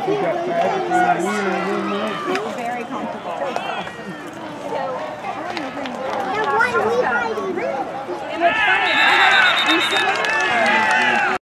You got fabric in the wheel. It's very comfortable.